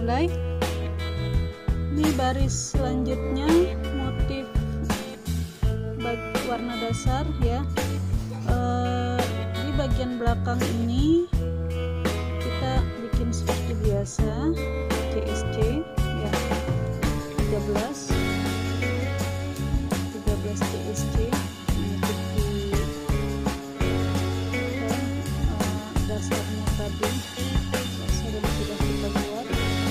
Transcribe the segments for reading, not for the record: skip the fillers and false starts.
mulai. Ini baris selanjutnya, motif warna dasar ya. Di bagian belakang ini kita bikin seperti biasa, CSC ya, 13 CSC mengikuti dasarnya tadi, dasar yang sudah kita buat.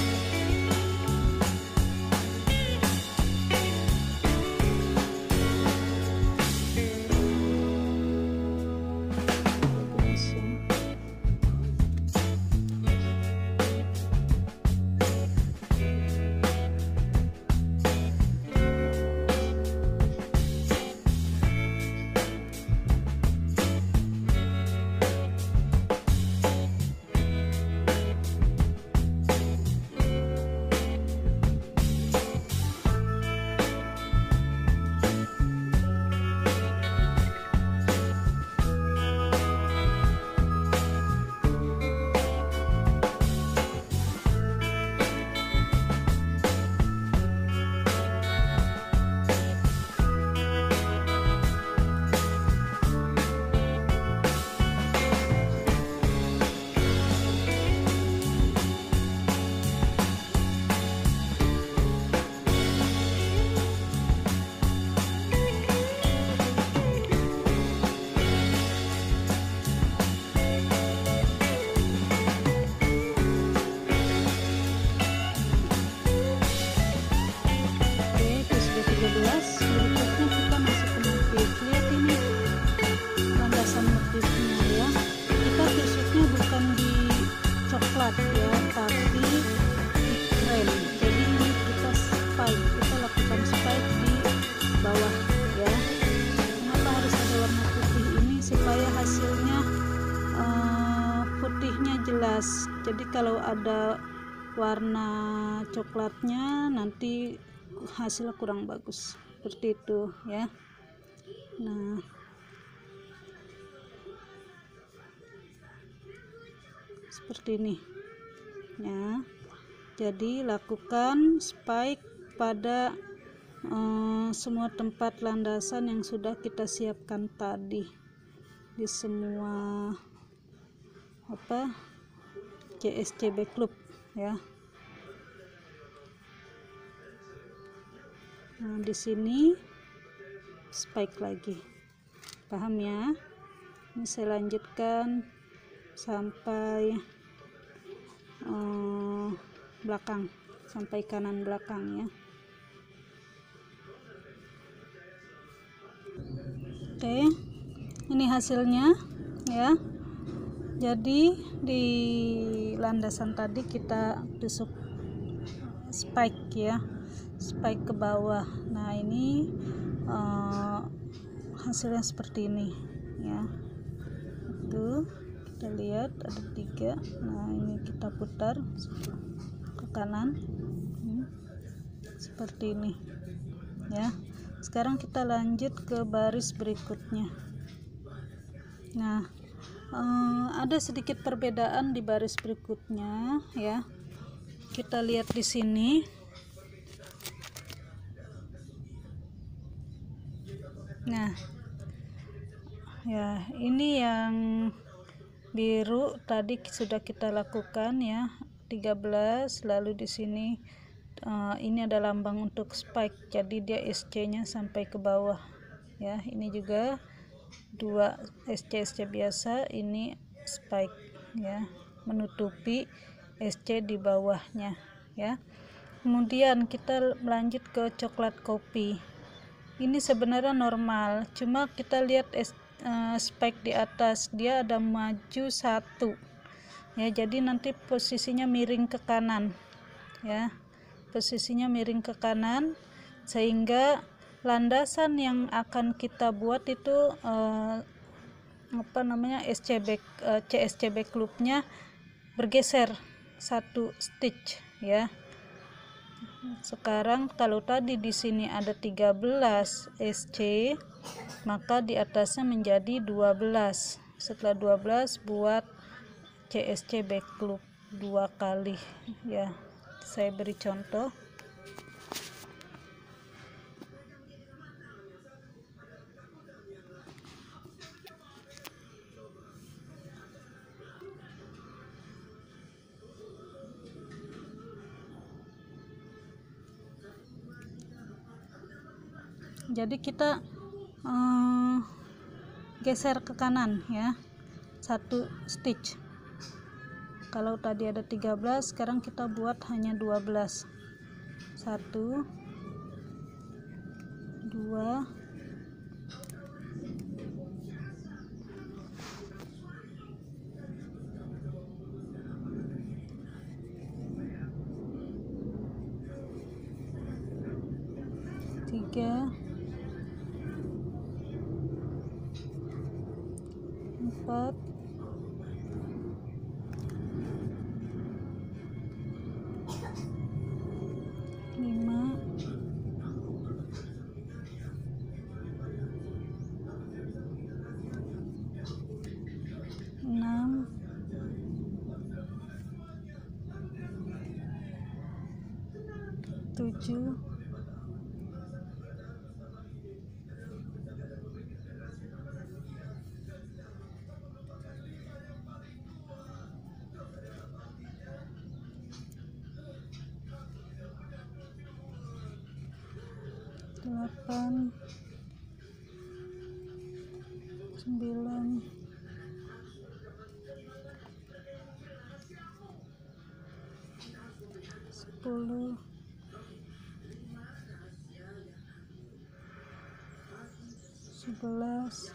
Jelas. Jadi kalau ada warna coklatnya nanti hasilnya kurang bagus, seperti itu ya. Nah, seperti ini ya. Jadi lakukan spike pada semua tempat landasan yang sudah kita siapkan tadi, di semua CSC backloop ya. Nah, di sini spike lagi, paham ya? Ini saya lanjutkan sampai belakang, sampai kanan belakang ya. Oke, ini hasilnya ya. Jadi di landasan tadi kita tusuk spike ya, spike ke bawah. Nah ini hasilnya seperti ini ya. Itu kita lihat ada 3. Nah ini kita putar ke kanan seperti ini ya. Sekarang kita lanjut ke baris berikutnya. Nah, ada sedikit perbedaan di baris berikutnya ya. Kita lihat di sini. Nah, ya ini yang biru tadi sudah kita lakukan ya, 13. Lalu di sini ini ada lambang untuk spike, jadi dia SC-nya sampai ke bawah ya. Ini juga 2 SC biasa, ini spike ya, menutupi SC di bawahnya ya. Kemudian kita lanjut ke coklat kopi. Ini sebenarnya normal, cuma kita lihat spike di atas dia ada maju 1 ya, jadi nanti posisinya miring ke kanan ya, posisinya miring ke kanan, sehingga landasan yang akan kita buat itu CSC backloopnya bergeser 1 stitch ya. Sekarang kalau tadi di sini ada 13 SC, maka di atasnya menjadi 12. Setelah 12 buat CSC backloop 2 kali ya, Saya beri contoh. Jadi kita geser ke kanan ya, 1 stitch. Kalau tadi ada 13, sekarang kita buat hanya 12. 1 2 3 4 5 6 7 8 9 10 11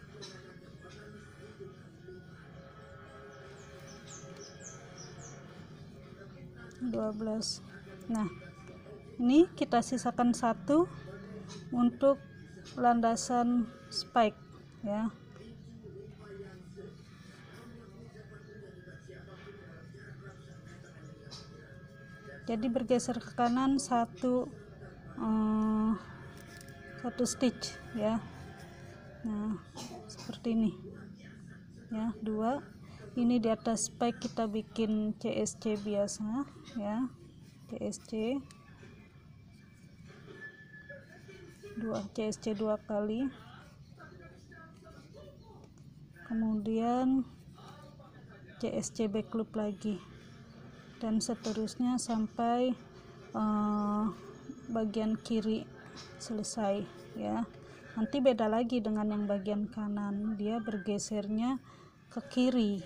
12. Nah, ini kita sisakan 1 untuk landasan spike ya. Jadi bergeser ke kanan 1 stitch ya. Nah, seperti ini ya. 2 ini di atas spike kita bikin CSC biasa ya, CSC 2 kali, kemudian CSC back loop lagi, dan seterusnya sampai bagian kiri selesai ya. Nanti beda lagi dengan yang bagian kanan, dia bergesernya ke kiri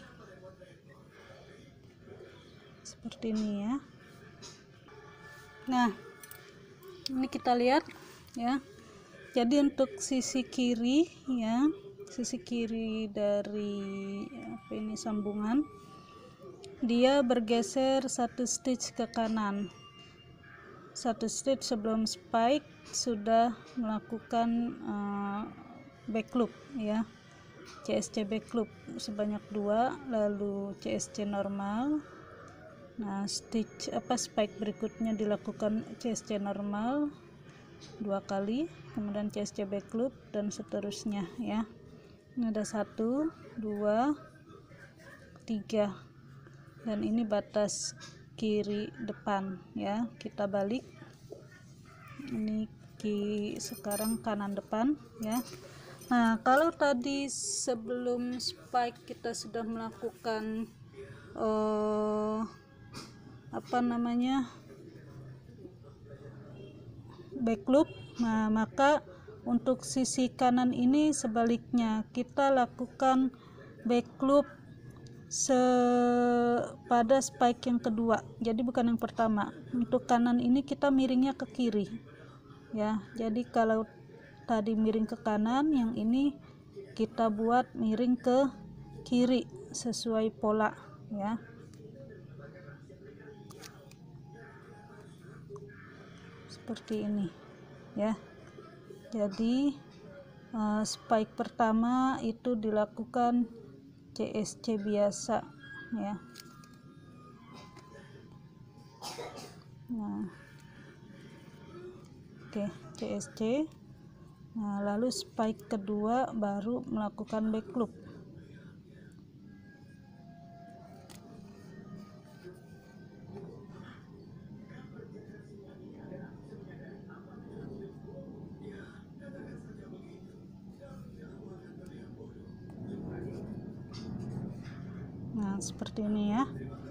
seperti ini ya. Nah, ini kita lihat ya. Jadi untuk sisi kiri ya, sisi kiri dari sambungan, dia bergeser 1 stitch ke kanan. 1 stitch sebelum spike sudah melakukan back loop ya, CSC back loop sebanyak 2, lalu CSC normal. Nah, spike berikutnya dilakukan CSC normal 2 kali, kemudian CSC back loop dan seterusnya ya. Ini ada 1 2 3, dan ini batas kiri depan ya. Kita balik, ini sekarang kanan depan ya. Nah, kalau tadi sebelum spike kita sudah melakukan back loop, nah maka untuk sisi kanan ini sebaliknya, kita lakukan back loop pada spike yang kedua, jadi bukan yang pertama. Untuk kanan ini kita miringnya ke kiri ya. Jadi kalau tadi miring ke kanan, yang ini kita buat miring ke kiri sesuai pola ya. Seperti ini ya. Jadi spike pertama itu dilakukan CSC biasa ya. Nah, oke, CSC. Nah, lalu spike kedua baru melakukan back loop. seperti ini ya.